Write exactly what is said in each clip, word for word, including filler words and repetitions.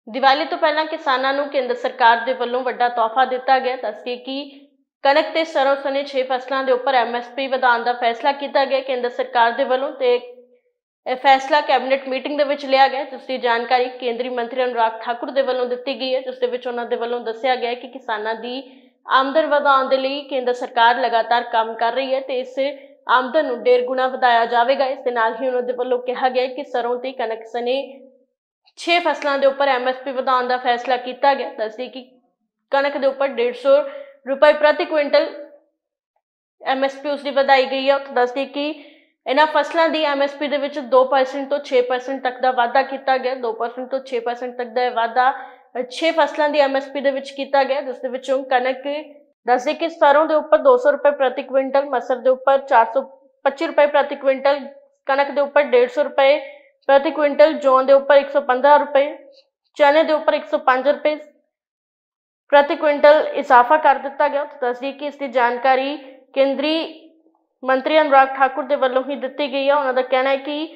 ਦੀਵਾਲੀ ਤੋਂ ਪਹਿਲਾਂ ਕਿਸਾਨਾਂ ਨੂੰ ਕੇਂਦਰ ਸਰਕਾਰ ਦੇ ਵੱਲੋਂ ਵੱਡਾ ਤੋਹਫਾ ਦਿੱਤਾ ਗਿਆ। ਦੱਸਦੇ ਕਿ ਕਣਕ ਤੇ ਸਰੋਂ ਸਣੇ ਛੇ ਫਸਲਾਂ ਦੇ ਉੱਪਰ ਐਮ ਐਸ ਪੀ ਵਧਾਉਣ ਦਾ ਫੈਸਲਾ ਕੀਤਾ ਗਿਆ ਕੇਂਦਰ ਸਰਕਾਰ ਦੇ ਵੱਲੋਂ ਤੇ ਇਹ ਫੈਸਲਾ ਕੈਬਨਿਟ ਮੀਟਿੰਗ ਦੇ ਵਿੱਚ ਲਿਆ ਗਿਆ, ਜਿਸ ਦੀ ਜਾਣਕਾਰੀ ਕੇਂਦਰੀ ਮੰਤਰੀ ਅਨੁਰਾਗ ਠਾਕੁਰ ਦੇ ਵੱਲੋਂ ਦਿੱਤੀ ਗਈ ਹੈ, ਜਿਸ ਦੇ ਵਿੱਚ ਉਹਨਾਂ ਦੇ ਵੱਲੋਂ ਦੱਸਿਆ ਗਿਆ ਕਿ ਕਿਸਾਨਾਂ ਦੀ ਆਮਦਨ ਵਧਾਉਣ ਦੇ ਲਈ ਕੇਂਦਰ ਸਰਕਾਰ ਲਗਾਤਾਰ ਕੰਮ ਕਰ ਰਹੀ ਹੈ ਤੇ ਇਸ ਆਮਦਨ ਨੂੰ ਡੇਢ ਗੁਣਾ ਵਧਾਇਆ ਜਾਵੇਗਾ। ਇਸ ਦੇ ਨਾਲ ਹੀ ਉਹਨਾਂ ਦੇ ਵੱਲੋਂ ਕਿਹਾ ਗਿਆ ਕਿ ਸਰੋਂ ਤੇ ਕਣਕ ਸਣੇ ਛੇ ਫਸਲਾਂ ਦੇ ਉੱਪਰ ਐਮ ਐਸ ਪੀ ਵਧਾਉਣ ਦਾ ਫੈਸਲਾ ਕੀਤਾ ਗਿਆ। ਦੱਸਦੇ ਕਿ ਕਣਕ ਦੇ ਉੱਪਰ डेढ़ सौ रुपए प्रति क्विंटल एम एस पी उसकी ਵਧਾਈ ਗਈ ਹੈ। ਦੱਸਦੇ ਕਿ ਇਹਨਾਂ ਫਸਲਾਂ ਦੀ ਐਮ ਐਸ ਪੀ ਦੇ ਵਿੱਚ दो परसेंट ਤੋਂ छह परसेंट ਤੱਕ ਦਾ ਵਾਧਾ ਕੀਤਾ ਗਿਆ। दो परसेंट ਤੋਂ छह परसेंट ਤੱਕ ਦਾ ਵਾਧਾ छह ਫਸਲਾਂ ਦੀ ਐਮ ਐਸ ਪੀ ਦੇ ਵਿੱਚ ਕੀਤਾ ਗਿਆ, ਜਿਸ ਦੇ ਵਿੱਚੋਂ ਕਣਕ ਦੱਸਦੇ ਕਿ ਸਰੋਂ ਦੇ ਉੱਪਰ दो सौ रुपए प्रति क्विंटल, मसर ਦੇ ਉੱਪਰ चार सौ पच्चीस रुपए प्रति क्विंटल, कणक के ऊपर डेढ़ सौ रुपए प्रति क्विंटल, जौ के ऊपर एक सौ पंद्रह रुपए, चने के ऊपर एक सौ पांच रुपए प्रति क्विंटल इजाफा कर दिता गया। तो दस दी कि इसकी जानकारी केंद्रीय मंत्री अनुराग ठाकुर के वलों ही दी गई है। उन्होंने कहना है कि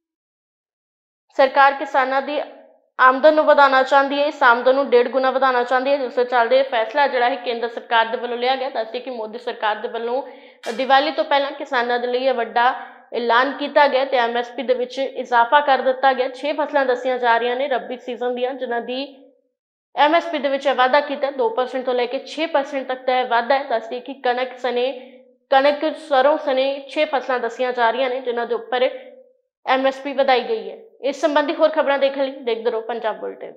सरकार किसानों की आमदन को बढ़ाना चाहती है, इस आमदन को डेढ़ गुना बढ़ाना चाहती है, जिस चलते फैसला जोड़ा है केंद्र सरकार के वलों लिया गया। दस दी कि मोदी सरकार के वलों दिवाली तो पहला किसानों के लिए वड्डा ऐलान किया गया तो एम एस पी दे विच इजाफा कर दिता गया। छे फसलां दसियां जा रही ने रबी सीजन दियां, जिन्हां दी एम एस पी दे विच वाधा किया दो परसेंट तो लैके छे परसेंट तक का वाधा है। दसदी कि कणक सने कणक सरों सने छे फसलां दसियां जा रही ने, जिन्हां दे उपर एम एस पी वधाई गई है। इस संबंधी होर खबरां देखने लई देखदे रहो पंजाब बुलेटिन।